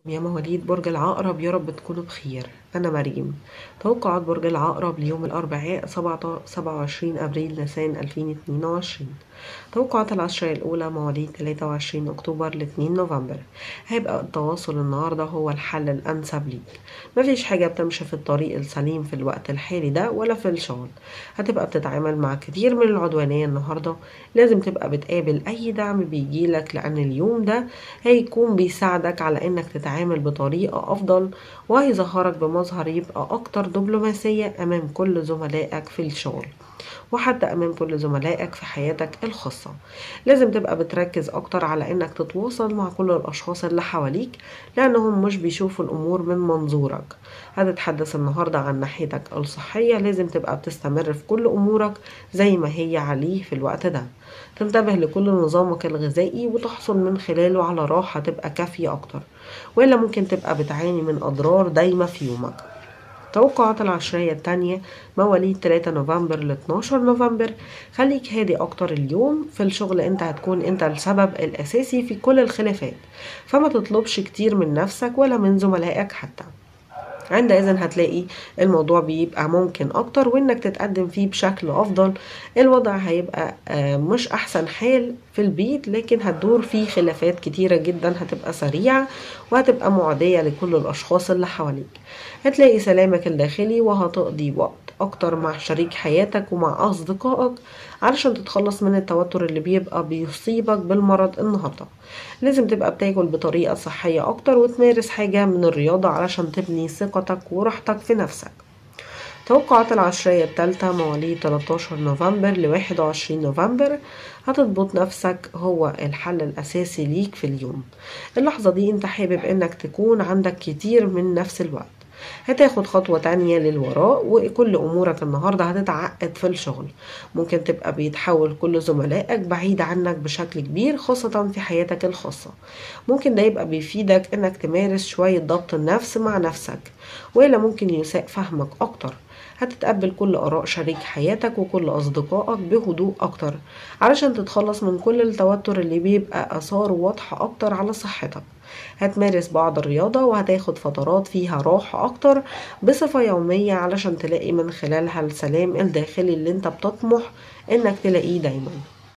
يا مواليد برج العقرب، يا رب تكونوا بخير. أنا مريم. توقعات برج العقرب ليوم الأربعاء 27 أبريل نيسان 2022. توقعات العشرية الأولى مواليد 23 أكتوبر ل 2 نوفمبر. هيبقى التواصل النهاردة هو الحل الأنسب ليك. مفيش حاجة بتمشي في الطريق السليم في الوقت الحالي ده ولا في الشغل. هتبقى بتتعامل مع كتير من العدوانية النهاردة. لازم تبقى بتقابل أي دعم بيجيلك، لأن اليوم ده هيكون بيساعدك على إنك تتعامل بطريقة أفضل، وهيظهرك بمظهر يبقى أكتر دبلوماسية أمام كل زملائك في الشغل، وحتى أمام كل زملائك في حياتك الخاصة. لازم تبقى بتركز أكتر على إنك تتواصل مع كل الأشخاص اللي حواليك، لأنهم مش بيشوفوا الأمور من منظورك. هتتحدث النهاردة عن ناحيتك الصحية. لازم تبقى بتستمر في كل أمورك زي ما هي عليه في الوقت ده. تنتبه لكل نظامك الغذائي وتحصل من خلاله على راحة تبقى كافية أكتر، وإلا ممكن تبقى بتعاني من أضرار دايمة في يومك. توقعات العشرية التانية مواليد 3 نوفمبر ل 12 نوفمبر. خليك هادي أكتر اليوم. في الشغل أنت هتكون أنت السبب الأساسي في كل الخلافات، فما تطلبش كتير من نفسك ولا من زملائك حتى. عندئذ هتلاقي الموضوع بيبقى ممكن اكتر وانك تتقدم فيه بشكل افضل. الوضع هيبقى مش احسن حال في البيت، لكن هتدور فيه خلافات كتيرة جدا، هتبقى سريعة وهتبقى معدية لكل الاشخاص اللي حواليك. هتلاقي سلامك الداخلي، وهتقضي وقت اكتر مع شريك حياتك ومع اصدقائك علشان تتخلص من التوتر اللي بيبقى بيصيبك بالمرض النهاردة. لازم تبقى بتاكل بطريقة صحية اكتر وتمارس حاجة من الرياضة علشان تبني ثقتك وراحتك في نفسك. توقعات العشرية الثالثة مواليد 13 نوفمبر ل 21 نوفمبر. هتضبط نفسك هو الحل الأساسي ليك في اليوم. اللحظة دي انت حابب انك تكون عندك كتير من نفس الوقت. هتاخد خطوة تانية للوراء، وكل أمورك النهاردة هتتعقد في الشغل. ممكن تبقى بيتحول كل زملائك بعيد عنك بشكل كبير، خاصة في حياتك الخاصة. ممكن ده يبقى بيفيدك انك تمارس شوية ضبط النفس مع نفسك، وإلا ممكن يساء فهمك أكتر. هتتقبل كل آراء شريك حياتك وكل أصدقائك بهدوء أكتر علشان تتخلص من كل التوتر اللي بيبقى آثاره واضحة أكتر على صحتك. هتمارس بعض الرياضة وهتاخد فترات فيها راحة أكتر بصفة يومية علشان تلاقي من خلالها السلام الداخلي اللي انت بتطمح انك تلاقيه دايما.